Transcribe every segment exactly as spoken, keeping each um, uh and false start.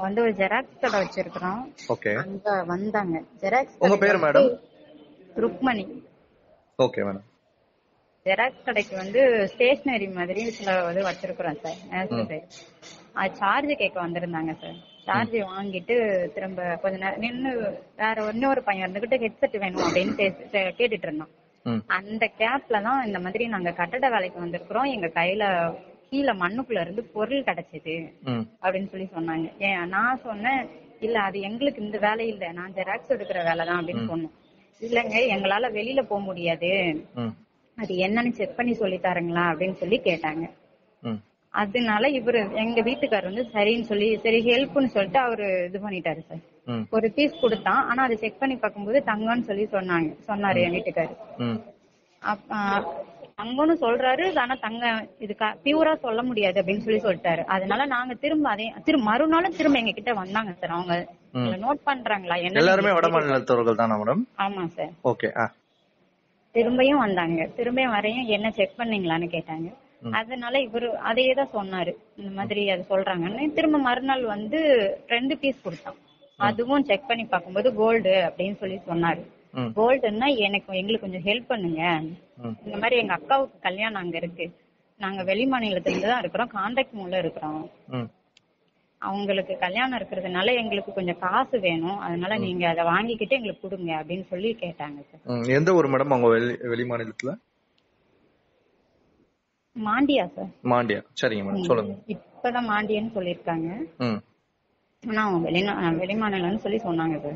வந்து ஒரு ஜெராக்ஸ் கடை வச்சிருக்கிறோம். ஓகே. அங்க வந்தாங்க. ஜெராக்ஸ் உங்க பேர் madam? Rukmini. Okay madam. Xerox கடைக்கு வந்து ஸ்டேஷனரி மாதிரி சில இது வச்சிருக்கிறோம் சார். அது சார்ஜ் கேட்க வந்திருந்தாங்க சார். சார்ஜ் வாங்கிட்டு திரும்ப கொஞ்ச நேரம் நின்று வேற இன்னொரு பையன் இருந்துகிட்டு ஹெட்செட் வேணும் அப்படின்னு கேட்டுட்டு இருந்தோம். அந்த கேப்ல தான் இந்த மாதிரி நாங்க கட்டட வேலைக்கு வந்திருக்கிறோம், எங்க கையில கீழே மண்ணுக்குள்ள இருந்து பொருள் கிடைச்சது அப்படின்னு சொல்லி சொன்னாங்க. ஏன் நான் சொன்னேன், இல்ல அது எங்களுக்கு இந்த வேலை இல்ல, நான் ஜெராக்ஸ் எடுக்கிற வேலை தான் அப்படின்னு சொன்னேன். இல்லங்க எங்களால வெளியில போக முடியாது, அது என்னன்னு செக் பண்ணி சொல்லி தரங்களா அப்படின்னு சொல்லி கேட்டாங்க. அதனால இவரு எங்க வீட்டுக்காரர் வந்து சரின்னு சொல்லி சரி ஹெல்ப்னு சொல்லிட்டு அவரு இது பண்ணிட்டாரு சார். ஒரு பீஸ் கொடுத்தான், ஆனா அதை செக் பண்ணி பார்க்கும்போது தங்கம்னு சொல்லி சொன்னாங்க சொன்னாரு என் வீட்டுக்காரு. தங்கம்னு சொல்றாரு, ஆனா தங்க இது பியூரா சொல்ல முடியாது அப்படின்னு சொல்லி சொல்லிட்டாரு. அதனால நாங்க திரும்ப அதே திரும்ப மறுநாளும் திரும்ப எங்க கிட்ட வந்தாங்க சார். அவங்க நோட் பண்றாங்களா என்ன? எல்லாருமே வட மாநிலத்தவர்கள் தானா மேடம்? ஆமா சார். ஓகே. திரும்பியும் வந்தாங்க. திரும்பியும் வரையும் என்ன செக் பண்ணீங்களான்னு கேட்டாங்க. அதனால இவரு அதையே தான் சொன்னாரு, இந்த மாதிரி அது சொல்றாங்கன்னு. திரும்ப மறுநாள் வந்து ரெண்டு பீஸ் கொடுத்தான். அதுவும் செக் பண்ணி பார்க்கும்போது கோல்டு அப்படின்னு சொல்லி சொன்னாரு. கோல்டுன்னா எனக்கு எங்களுக்கு கொஞ்சம் ஹெல்ப் பண்ணுங்க, இந்த மாதிரி எங்க அக்காவுக்கு கல்யாணம் அங்க இருக்கு, நாங்க வெளி மாநிலத்துல இருந்து தான் இருக்கிறோம், கான்ட்ராக்ட் மூலம் இருக்கிறோம், அவங்களுக்கு கல்யாணம் இருக்கிறதுனால எங்களுக்கு கொஞ்சம் காசு வேணும், அதனால நீங்க அதை வாங்கிக்கிட்டு எங்களுக்கு கொடுங்க அப்படின்னு சொல்லி கேட்டாங்க சார். எந்த ஊர் மேடம் அவங்க வெளி மாநிலத்துல? மாண்டியா சார். மாண்டியா. சரிங்க மேடம், சொல்லுங்க. இப்பதான் மாண்டியன்னு சொல்லிருக்காங்க, ஆனா அவங்க வெளி வெளிமாநிலம்னு சொல்லி சொன்னாங்க சார்.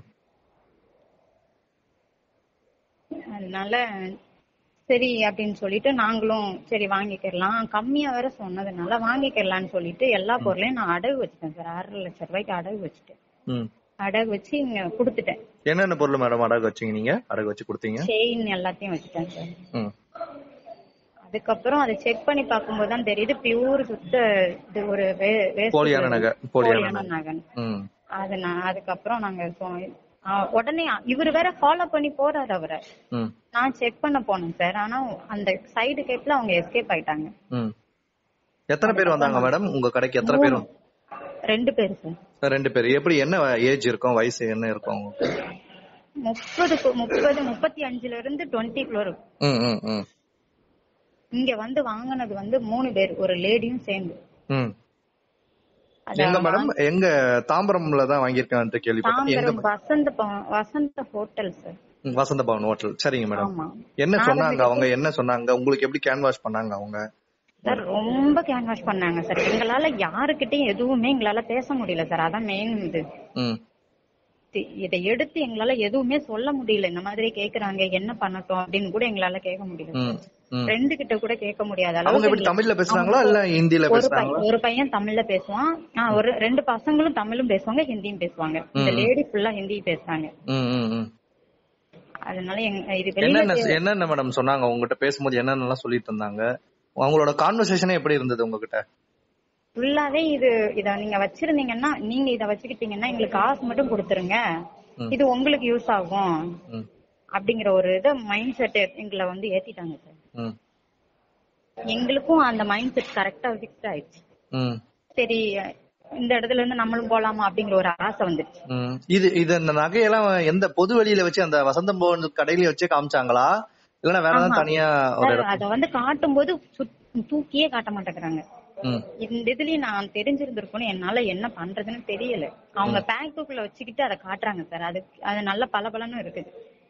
அதனால சரி அப்படின்னு சொல்லிட்டு நாங்களும் சரி வாங்கிக்கலாம், கம்மியா வேற சொன்னதுனால வாங்கிக்கலாம்னு சொல்லிட்டு எல்லா பொருளையும் நான் அடகு வச்சுட்டேன் சார். ஆறரை லட்சம் ரூபாய்க்கு அடகு வச்சுட்டேன். அடகு வச்சு இங்க குடுத்துட்டேன். என்னென்ன பொருள் மேடம் அடகு வச்சீங்க நீங்க? அடகு வச்சு கொடுத்தீங்க? செயின் எல்லாத்தையும் வச்சுட்டேன் சார். அதுக்கப்புறம் அதை செக் பண்ணி பார்க்கும்போது தான் தெரியுது பியூர் சுத்த இது ஒரு போலியான நகை. போலியான நகை. அது நான் அதுக்கப்புறம் நாங்க உடனே இவரு வேற ஃபாலோ பண்ணி போறாரு அவரை. நான் செக் பண்ண போனேன் சார், ஆனா அந்த சைடு கேட்ல அவங்க எஸ்கேப் ஆயிட்டாங்க. எத்தனை பேர் வந்தாங்க மேடம் உங்க கடைக்கு? எத்தனை பேர்? ரெண்டு பேர் சார். ரெண்டு பேர். எப்படி என்ன ஏஜ் இருக்கும், வயசு என்ன இருக்கும்? முப்பது முப்பது முப்பத்தி அஞ்சுல இருந்து டுவெண்ட்டி குள்ள இருக்கும். இங்க வந்து வாங்கினது வந்து மூணு பேர், ஒரு லேடியும் சேர்ந்து. எங்க மேடம்? எங்க தாம்பரம்ல தான் வாங்கிருக்கான்னு கேள்விப்பட்டேன். வசந்த வசந்த hotel sir. Vasantha Bhavan hotel. சரிங்க மேடம். என்ன சொன்னாங்க அவங்க? என்ன சொன்னாங்க உங்களுக்கு? எப்படி கேன் வாஷ் பண்ணாங்க அவங்க? சார் ரொம்ப கேன் வாஷ் பண்ணாங்க சார். எங்களால யாருக்கிட்டையும் எதுவுமே எங்களால பேச முடியல சார். அதான் மெயின் இது. இதை எடுத்து எங்களால எதுவுமே சொல்ல முடியல. இந்த மாதிரி கேக்குறாங்க, என்ன பண்ணட்டும் அப்படின்னு கூட எங்களால கேட்க முடியல. ஃப்ரெண்டு கிட்ட கூட கேட்க முடியாத அளவுக்கு. தமிழ்ல பேசுறாங்களா இல்ல ஹிந்தில பேசுறாங்களா? ஒரு பையன் தமிழ்ல பேசுவான், ஒரு ரெண்டு பசங்களும் தமிழும் பேசுவாங்க, ஹிந்தியும் பேசுவாங்க. இந்த லேடி ஃபுல்லா ஹிந்தி பேசுறாங்க. அதனால என்னென்ன மேடம் சொன்னாங்க உங்ககிட்ட பேசும்போது? என்னென்னலாம் சொல்லிட்டு இருந்தாங்க? அவங்களோட கான்வர்சேஷனே எப்படி இருந்தது உங்ககிட்ட? ஃபுல்லாவே இது இத நீங்க வச்சிருந்தீங்கன்னா, நீங்க இத வச்சுக்கிட்டீங்கன்னா எங்களுக்கு காசு மட்டும் கொடுத்துருங்க, இது உங்களுக்கு யூஸ் ஆகும் அப்படிங்கிற ஒரு இத மைண்ட் செட் எங்களை வந்து ஏத்திட்டாங்க சார். எங்களுக்கும் அந்த மைண்ட் செட் கரெக்டா ஃபிக்ஸ் ஆயிடுச்சு. சரி இந்த இடத்துல இருந்து நம்மளும் போலாமா அப்படிங்கிற ஒரு ஆசை வந்துருச்சு. இது இது இந்த நகையெல்லாம் எந்த பொது வெளியில வச்சு அந்த வசந்தம் பவன் கடையில வச்சே காமிச்சாங்களா இல்லன்னா வேற ஏதாவது தனியா? அத வந்து காட்டும் போது தூக்கியே காட்ட மாட்டேங்கிறாங்க. இந்த இதுலயும் நான் தெரிஞ்சிருந்திருக்கணும், என்னால என்ன பண்றதுன்னு தெரியல. அவங்க பேக்குக்குள்ள வச்சுக்கிட்டு அதை காட்டுறாங்க சார். அது அது நல்ல பலபலன்னு இருக்குது.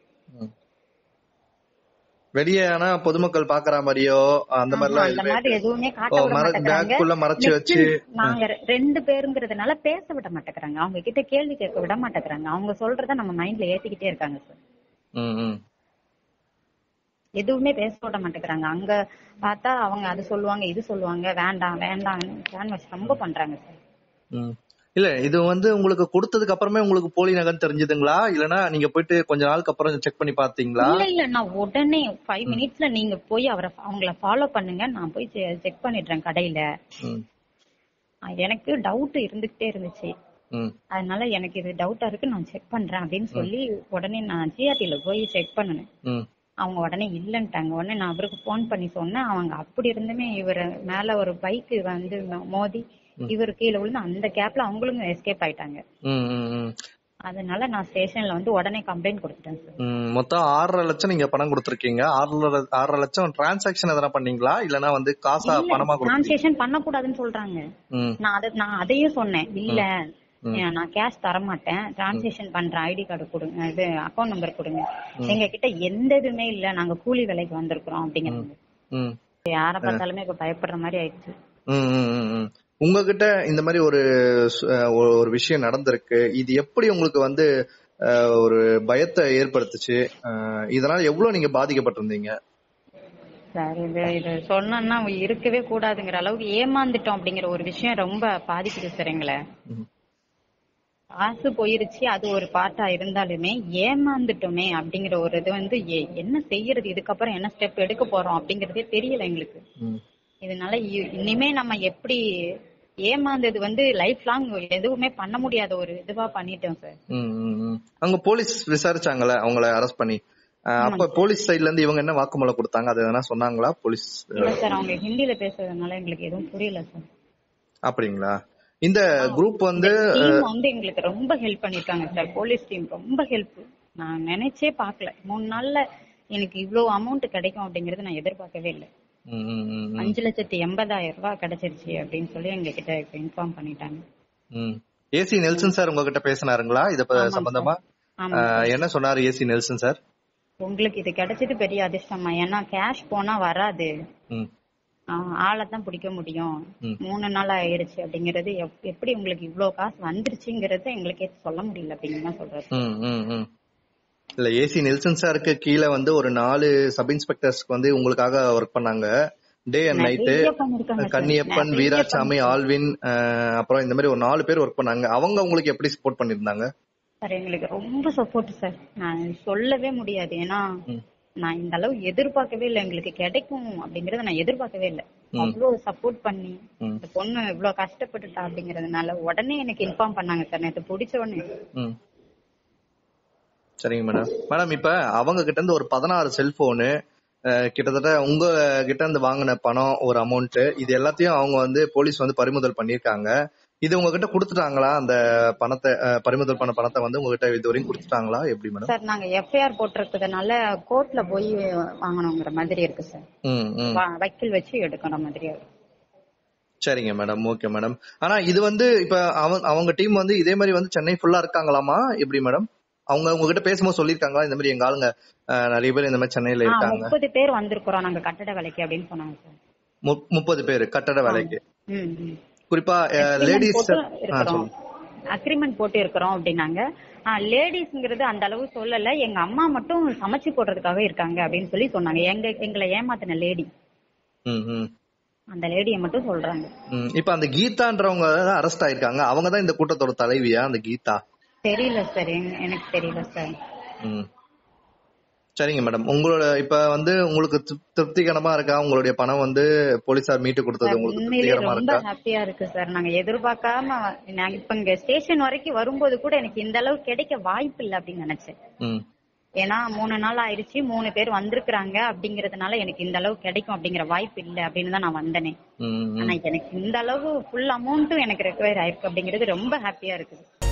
வெளியே ஆனா பொதுமக்கள் பாக்குற மாதிரியோ அந்த மாதிரி எதுவுமே காட்ட மறைச்சு வச்சு நாங்க ரெண்டு பேருங்கிறதுனால பேச விட மாட்டேங்கிறாங்க. அவங்க கிட்ட கேள்வி கேட்க விட மாட்டேங்கிறாங்க. அவங்க சொல்றத நம்ம மைண்ட்ல ஏத்திக்கிட்டே இருக்காங்க சார். எதுவுமே பேச விட மாட்டேங்கிறாங்க. அங்க பார்த்தா அவங்க அது சொல்லுவாங்க, இது சொல்லுவாங்க, வேண்டாம் வேண்டாம் ரொம்ப பண்றாங்க சார். இல்ல இது வந்து உங்களுக்கு கொடுத்ததுக்கு அப்புறமே உங்களுக்கு போலி நகை தெரிஞ்சதுங்களா இல்லனா நீங்க போயிட்டு கொஞ்ச நாளுக்கு அப்புறம் செக் பண்ணி பாத்தீங்களா? இல்ல இல்ல நான் உடனே ஃபைவ் மினிட்ஸ்ல நீங்க போய் அவரை அவங்கள ஃபாலோ பண்ணுங்க, நான் போய் செக் பண்ணிடுறேன் கடையில. எனக்கு டவுட் இருந்துகிட்டே இருந்துச்சு, அதனால எனக்கு இது டவுட்டா இருக்கு, நான் செக் பண்றேன் அப்படின்னு சொல்லி உடனே நான் ஜிஆர்டில போய் செக் பண்ணினேன். அவங்க உடனே இல்லன்ட்டாங்க. உடனே நான் அவருக்கு போன் பண்ணி சொன்னேன். அவங்க அப்படி இருந்துமே இவர் மேல ஒரு பைக் வந்து மோதி இவர் கீழே விழுந்து அந்த கேப்ல அவங்களும் எஸ்கேப் ஆயிட்டாங்க. ம், ம், ம். அதனால நான் ஸ்டேஷன்ல வந்து உடனே கம்ப்ளைண்ட் கொடுத்துட்டேன் சார். ம், மொத்தம் ஆறரை லட்சம் நீங்க பணம் கொடுத்துருக்கீங்க. ஆறரை ஆறரை லட்சம் டிரான்சாக்ஷன் எதனா பண்ணீங்களா இல்லனா வந்து காசா இல்ல பணமா கொடுத்தீங்க? டிரான்சாக்ஷன் பண்ணக்கூடாதுன்னு சொல்றாங்க. ம், நான் அத நான் அதையும் சொன்னேன். இல்ல ம், ஏன் நான் கேஷ் தர மாட்டேன், டிரான்சாக்ஷன் பண்றேன், ஐடி கார்டு கொடுங்க, இது அக்கௌண்ட் நம்பர் கொடுங்க. எங்க கிட்ட எந்த இதுவுமே இல்ல, நாங்க கூலி வேலைக்கு வந்திருக்கிறோம் அப்படிங்கிறாங்க. ம், யார பார்த்தாலுமே இப்ப பயப்படுற மாதிரி ஆயிடுச்சு. ம், ம், ம், ம். உங்ககிட்ட இந்த மாதிரி ஒரு சு- அஹ் ஒரு ஒரு விஷயம் நடந்திருக்கு. இது எப்படி உங்களுக்கு வந்து அஹ், ஒரு பயத்தை ஏற்படுத்துச்சு? அஹ், இதனால எவ்வளவு நீங்க பாதிக்கப்பட்டிருந்தீங்க? சார் இது இது சொன்னோம்னா இருக்கவே கூடாதுங்கிற அளவுக்கு ஏமாந்துட்டோம் அப்படிங்கிற ஒரு விஷயம் ரொம்ப பாதிக்குது சார் எங்களை. ம், காசு போயிருச்சு, அது ஒரு பார்ட்டா இருந்தாலுமே ஏமாந்துட்டோமே அப்படிங்கிற ஒரு இது வந்து எ- என்ன செய்யறது, இதுக்கப்புறம் என்ன ஸ்டெப் எடுக்க போறோம் அப்படிங்கறதே தெரியல எங்களுக்கு. ம், இதனால இ- இனிமே நம்ம எப்படி ஏமாந்தது வந்து லைஃப் லாங் எதுவுமே பண்ண முடியாத ஒரு இதுவா பண்ணிட்டோம் சார். ம், ம், ம். அங்க போலீஸ் விசாரிச்சாங்கல்ல அவங்கள அரெஸ்ட் பண்ணி. அஹ், அப்ப ஆமாங்க சார். போலீஸ் சைடுல இருந்து இவங்க என்ன வாக்குமூலம் கொடுத்தாங்க? அது எதனா சொன்னாங்களா போலீஸ்? இல்ல சார், அவங்க ஹிந்தில பேசுறதுனால எங்களுக்கு எதுவும் புரியல சார். அப்படிங்களா? இந்த குரூப் வந்து டீம் வந்து எங்களுக்கு ரொம்ப ஹெல்ப் பண்ணிருக்காங்க சார். போலீஸ் டீம் ரொம்ப ஹெல்ப். நான் நினைச்சே பார்க்கல, மூணு நாள்ல எனக்கு இவ்வளவு அமௌண்ட் கிடைக்கும் அப்படிங்கறது நான் எதிர்பார்க்கவே இல்லை. ம், ம், ம், ம். அஞ்சு லட்சத்தி எண்பதாயிரம் ரூபாய் கிடைச்சிருச்சு அப்படின்னு சொல்லி எங்க கிட்ட இன்ஃபார்ம் பண்ணிட்டாங்க. ம். ஏசி நெல்சன் சார் உங்ககிட்ட பேசினாருங்களா இத ப- ஆமாங்க சம்பந்தமா? சார். ஆமா அஹ், சார். என்ன சொன்னாரு ஏசி நெல்சன் சார்? உங்களுக்கு இது கிடைச்சது பெரிய அதிர்ஷ்டமா, ஏன்னா கேஷ் போனா வராது, ம், ஆளை தான் பிடிக்க முடியும், ம், மூணு நாள் ஆயிருச்சு அப்படிங்கறது எப்- எப்படி உங்களுக்கு இவ்வளவு காசு வந்துருச்சுங்கிறத எங்களுக்கே சொல்ல முடியல அப்படின்னு தான் சொல்றாரு. ம், ம், ம். இல்ல ஏசி நெல்சன் சாருக்கு கீழே வந்து ஒரு நாலு சப் இன்ஸ்பெக்டர்ஸ்க்கு வந்து உங்களுக்காக ஒர்க் பண்ணாங்க. Day and night. நிறைய பண்ணிருக்காங்க சார், கன்னியப்பன், நிறைய வீராசாமி, பண்ணிருக்காங்க ஆல்வின், அஹ், அப்புறம் இந்த மாதிரி ஒரு நாலு பேர் ஒர்க் பண்ணாங்க. அவங்க உங்களுக்கு எப்படி சப்போர்ட் பண்ணிருந்தாங்க? சார். எங்களுக்கு ரொம்ப சப்போர்ட் சார், நான் சொல்லவே முடியாது. ஏன்னா ம், நான் இந்த அளவு எதிர்பார்க்கவே இல்லை, எங்களுக்கு கிடைக்கும் அப்படிங்கறத நான் எதிர்பார்க்கவே இல்லை. ம், அவ்வளவு சப்போர்ட் பண்ணி ம், இந்த பொண்ணு இவ்வளவு கஷ்டப்பட்டுட்டா அப்படிங்கறதுனால உடனே எனக்கு இன்ஃபார்ம் பண்ணாங்க சார். நேற்று பிடிச்ச உடனே. ம். சரிங்க மேடம். மேடம் இப்ப அவங்க கிட்ட இருந்து ஒரு பதினாறு செல்போனு, கிட்டத்தட்ட உங்க கிட்ட இருந்து வாங்கின பணம் ஒரு அமௌண்ட், இது எல்லாத்தையும் அவங்க வந்து போலீஸ் வந்து பறிமுதல் பண்ணிருக்காங்க. இது உங்ககிட்ட கொடுத்துட்டாங்களா? அந்த பணத்தை, அஹ், பறிமுதல் பண்ண பணத்தை வந்து உங்ககிட்ட இது வரைக்கும் கொடுத்துட்டாங்களா? எப்படி மேடம்? சார் நாங்க எஃப்ஐஆர் போட்டிருக்கிறதுனால கோர்ட்ல போய் வாங்கணுங்கிற மாதிரி இருக்கு சார். ம், ம். வ- வக்கீல் வச்சு எடுக்கிற மாதிரி இருக்கு. சரிங்க மேடம், ஓகே மேடம். ஆனா இது வந்து இப்ப அவங்க அவங்க டீம் வந்து இதே மாதிரி வந்து சென்னை ஃபுல்லா இருக்காங்களாமா? எப்படி மேடம்? அவங்க உங்ககிட்ட பேசும்போது சொல்லிருக்காங்களா இந்த மாதிரி எங்க ஆளுங்க அஹ், நிறைய பேர் இந்த மாதிரி சென்னையில ஆ இருக்காங்க? முப்பது பேர் வந்திருக்கிறோம் நாங்க கட்டட வேலைக்கு அப்படின்னு சொன்னாங்க சார். மு- முப்பது பேர் கட்டட வேலைக்கு. ம், ம். குறிப்பா Agreement லேடிஸ். போட்டு இருக்கிறோம், அக்ரிமெண்ட் போட்டு இருக்கிறோம் அப்படின்னாங்க. லேடிஸ்ங்கிறது அந்த அளவு சொல்லல, எங்க அம்மா மட்டும் சமைச்சு போடுறதுக்காக இருக்காங்க அப்படின்னு சொல்லி சொன்னாங்க. எங்க எங்களை ஏமாத்தின லேடி, அந்த லேடியை மட்டும் சொல்றாங்க. இப்ப அந்த கீதான்றவங்க அரெஸ்ட் ஆயிருக்காங்க. அவங்க தான் இந்த கூட்டத்தோட தலைவியா அந்த கீதா? தெரியல சார், எனக்கு தெரியல சார். ம். சரிங்க மேடம். உங்களோட இப்ப வந்து உங்களுக்கு திருப்- திருப்திகரமா இருக்கா? உங்களுடைய பணம் வந்து போலீசார் மீட்டு கொடுத்தது உங்களுக்கு உண்மையிலே திருப்திகரமா ரொம்ப இருக்கா? ஹாப்பியா இருக்கு சார். நாங்க எதிர்பார்க்காம நாங்க இப்ப இங்க ஸ்டேஷன் வரைக்கும் வரும்போது கூட எனக்கு இந்த அளவு கிடைக்க வாய்ப்பு இல்லை அப்படின்னு நினைச்சேன். ம். ஏன்னா மூணு நாள் ஆயிடுச்சு, மூணு பேர் வந்திருக்கிறாங்க அப்படிங்கறதுனால எனக்கு இந்த அளவு கிடைக்கும் அப்படிங்கிற வாய்ப்பு இல்லை அப்படின்னு தான் நான் வந்தேனே. ம், ம். ஆனா எனக்கு இந்த அளவு ஃபுல் அமௌண்ட்டும் எனக்கு ரெக்வயர் ஆயிருக்கு அப்படிங்கிறது ரொம்ப ஹாப்பியா இருக்குது.